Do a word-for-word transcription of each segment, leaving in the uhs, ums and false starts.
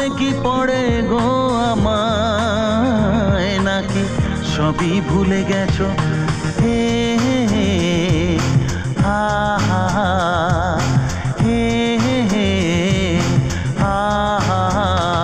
মনে কি পড়ে গো আমায়, নাকি সবই ভুলে গেছো? হে হে হে হা হা হা, হে হে হে হা হা হা।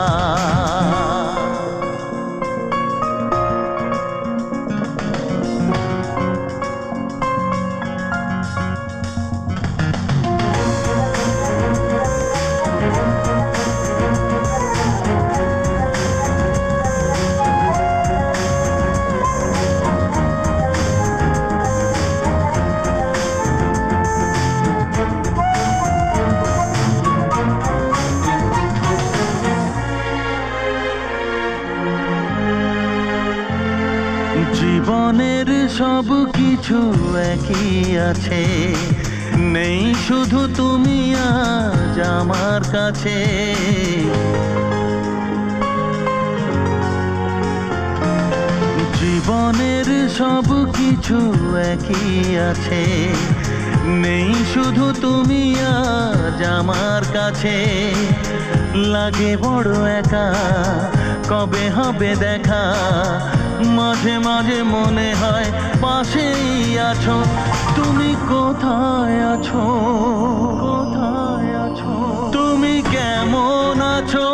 জীবনের সব কিছু একই আছে, নেই শুধু তুমি আজ আমার কাছে। জীবনের সব কিছু একই আছে, নেই শুধু তুমি আজ আমার কাছে। লাগে বড় একা, কবে হবে দেখা, মাঝে মাঝে মনে হয় পাশেই আছো। তুমি কোথায় আছো, কোথায় আছো, তুমি কেমন আছো?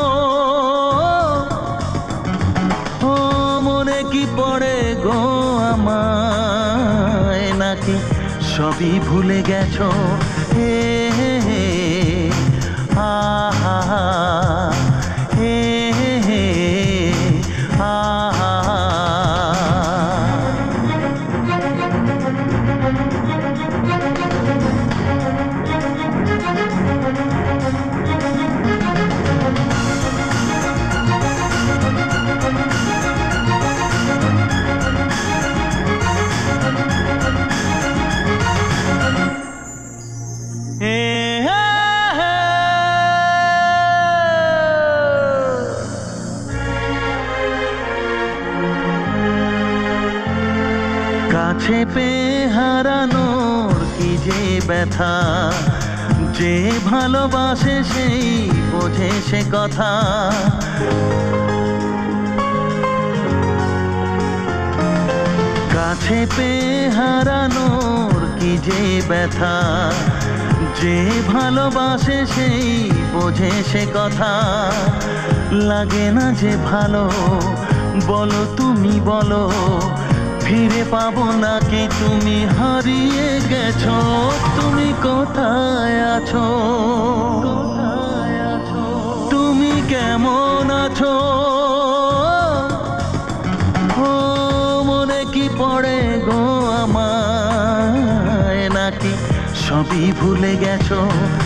ও মনে কি পড়ে গো আমায়, নাকি সবই ভুলে গেছো? হে হে হে হা হা হা, হে হে হে হা হা হা। কাছে পেয়ে হারানোর কি যে ব্যথা, যে ভালোবাসে সেই বোঝে সে কথা। কাছে পেয়ে হারানোর কি যে ব্যথা, যে ভালোবাসে সেই বোঝে সে কথা। লাগে না যে ভালো, বলো তুমি বলো, ফিরে পাবো নাকি তুমি হারিয়ে গেছো? তুমি কোথায় আছো, কোথায় আছো, তুমি কেমন আছো? ও মনে কি পড়ে গো আমায়, নাকি সবই ভুলে গেছো?